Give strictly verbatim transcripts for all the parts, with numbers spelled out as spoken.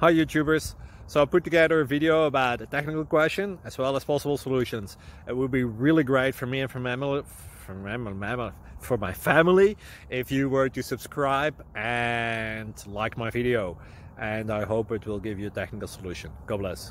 Hi YouTubers! So I put together a video about a technical question as well as possible solutions. It would be really great for me and for my family, for my, for my family if you were to subscribe and like my video. And I hope it will give you a technical solution. God bless.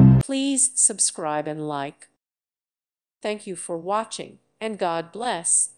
Please subscribe and like. Thank you for watching, and God bless.